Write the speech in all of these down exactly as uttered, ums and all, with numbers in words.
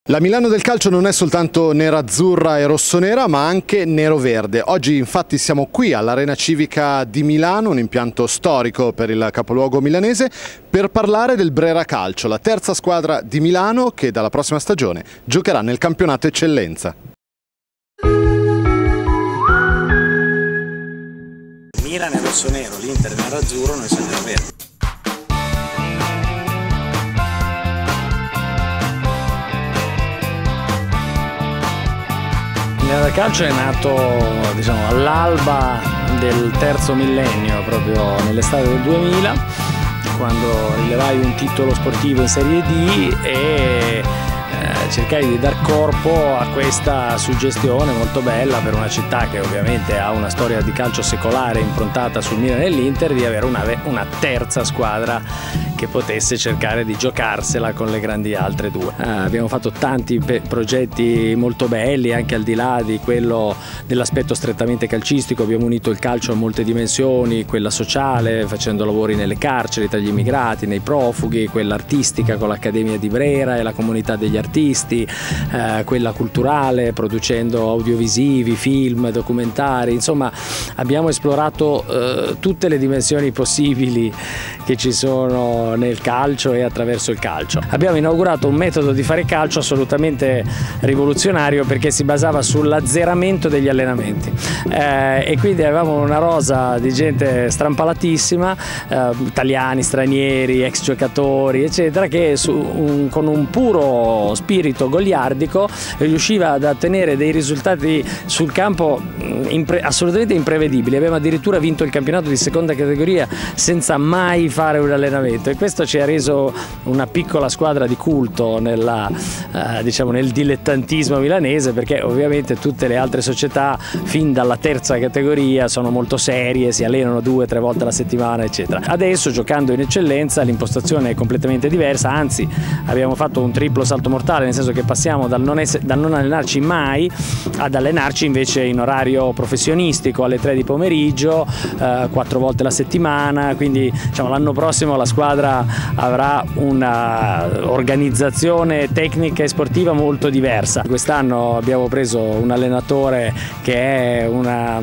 La Milano del calcio non è soltanto nerazzurra e rossonera, ma anche nero-verde. Oggi infatti siamo qui all'Arena Civica di Milano, un impianto storico per il capoluogo milanese, per parlare del Brera Calcio, la terza squadra di Milano che dalla prossima stagione giocherà nel campionato Eccellenza. Milan è rossonero, l'Inter è nerazzurro, noi siamo nero-verde. Il Milano del calcio è nato, diciamo, all'alba del terzo millennio, proprio nell'estate del duemila, quando rilevai un titolo sportivo in Serie D e eh, cercai di dar corpo a questa suggestione molto bella per una città che ovviamente ha una storia di calcio secolare improntata sul Milan e l'Inter, di avere una, una terza squadra che potesse cercare di giocarsela con le grandi altre due. Eh, abbiamo fatto tanti progetti molto belli, anche al di là di quello dell'aspetto strettamente calcistico. Abbiamo unito il calcio a molte dimensioni, quella sociale, facendo lavori nelle carceri tra gli immigrati, nei profughi, quella artistica con l'Accademia di Brera e la comunità degli artisti, eh, quella culturale, producendo audiovisivi, film, documentari. Insomma, abbiamo esplorato eh, tutte le dimensioni possibili che ci sono nel calcio e attraverso il calcio. Abbiamo inaugurato un metodo di fare calcio assolutamente rivoluzionario, perché si basava sull'azzeramento degli allenamenti eh, e quindi avevamo una rosa di gente strampalatissima, eh, italiani, stranieri, ex giocatori eccetera, che su, un, con un puro spirito goliardico riusciva ad ottenere dei risultati sul campo impre, assolutamente imprevedibili. Abbiamo addirittura vinto il campionato di seconda categoria senza mai fare un allenamento, e questo ci ha reso una piccola squadra di culto nella, eh, diciamo, nel dilettantismo milanese, perché ovviamente tutte le altre società fin dalla terza categoria sono molto serie, si allenano due o tre volte alla settimana eccetera. Adesso, giocando in eccellenza, l'impostazione è completamente diversa, anzi abbiamo fatto un triplo salto mortale, nel senso che passiamo dal non, essere, dal non allenarci mai ad allenarci invece in orario professionistico alle tre di pomeriggio, eh, quattro volte la settimana. Quindi diciamo, l'anno prossimo la squadra avrà una organizzazione tecnica e sportiva molto diversa. Quest'anno abbiamo preso un allenatore che è una,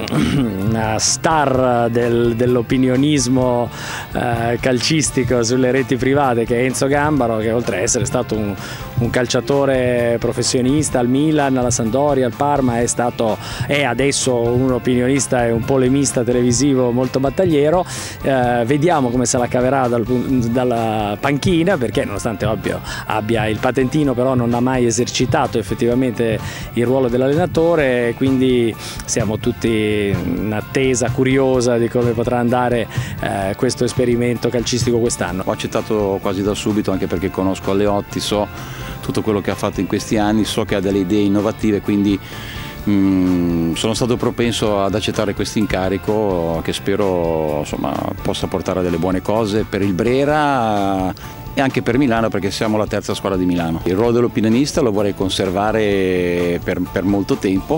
una star del, dell'opinionismo eh, calcistico sulle reti private, che è Enzo Gambaro, che oltre a essere stato un, un calciatore professionista al Milan, alla Sampdoria, al Parma, è stato è adesso un opinionista e un polemista televisivo molto battagliero. Eh, vediamo come se la caverà dal, dalla panchina, perché nonostante ovvio abbia il patentino, però non ha mai esercitato effettivamente il ruolo dell'allenatore, quindi siamo tutti in attesa curiosa di come potrà andare eh, questo esperimento calcistico quest'anno. Ho accettato quasi da subito, anche perché conosco Alleotti, so tutto quello che ha fatto in questi anni, so che ha delle idee innovative, quindi Mm, sono stato propenso ad accettare questo incarico, che spero, insomma, possa portare a delle buone cose per il Brera e anche per Milano, perché siamo la terza squadra di Milano. Il ruolo dell'opinionista lo vorrei conservare per, per molto tempo,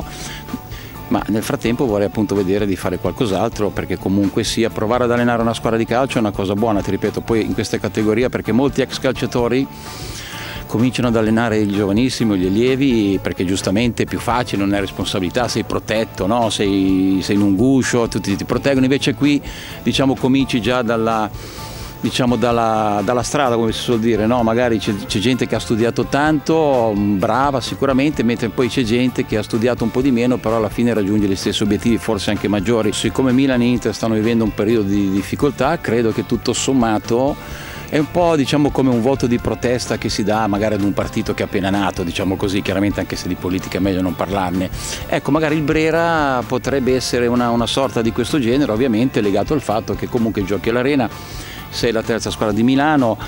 ma nel frattempo vorrei appunto vedere di fare qualcos'altro, perché comunque sia provare ad allenare una squadra di calcio è una cosa buona, ti ripeto, poi in queste categorie, perché molti ex calciatori cominciano ad allenare il giovanissimo, gli allievi, perché giustamente è più facile, non è responsabilità, sei protetto, no? sei, sei in un guscio, tutti ti proteggono. Invece qui, diciamo, cominci già dalla, diciamo, dalla, dalla strada, come si suol dire, no? Magari c'è gente che ha studiato tanto, brava sicuramente, mentre poi c'è gente che ha studiato un po' di meno, però alla fine raggiunge gli stessi obiettivi, forse anche maggiori. Siccome Milan e Inter stanno vivendo un periodo di difficoltà, credo che tutto sommato è un po', diciamo, come un voto di protesta che si dà magari ad un partito che è appena nato, diciamo così, chiaramente anche se di politica è meglio non parlarne. Ecco, magari il Brera potrebbe essere una, una sorta di questo genere, ovviamente legato al fatto che comunque giochi all'Arena, sei la terza squadra di Milano,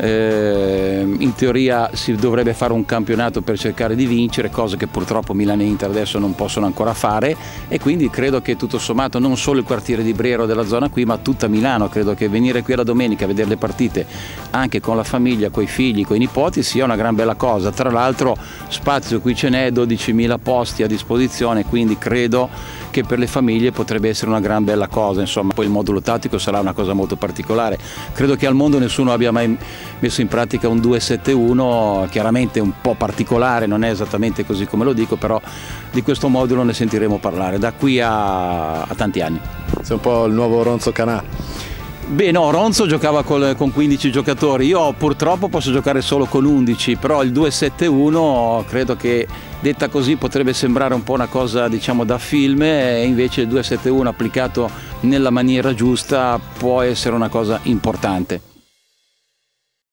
eh, in teoria si dovrebbe fare un campionato per cercare di vincere, cosa che purtroppo Milan e Inter adesso non possono ancora fare, e quindi credo che tutto sommato non solo il quartiere di Brera o della zona qui, ma tutta Milano, credo che venire qui la domenica a vedere le partite anche con la famiglia, con i figli, con i nipoti sia una gran bella cosa. Tra l'altro spazio qui ce n'è, dodicimila posti a disposizione, quindi credo che per le famiglie potrebbe essere una gran bella cosa. Insomma, poi il modulo tattico sarà una cosa molto particolare, credo che al mondo nessuno abbia mai messo in pratica un due sette uno, chiaramente un po' particolare, non è esattamente così come lo dico, però di questo modulo ne sentiremo parlare da qui a, a tanti anni. Sei un po' il nuovo Ronzo Canà. Beh no, Ronzo giocava col, con quindici giocatori, io purtroppo posso giocare solo con undici, però il due sette uno credo che detta così potrebbe sembrare un po' una cosa diciamo da film, e invece il due sette uno applicato nella maniera giusta può essere una cosa importante.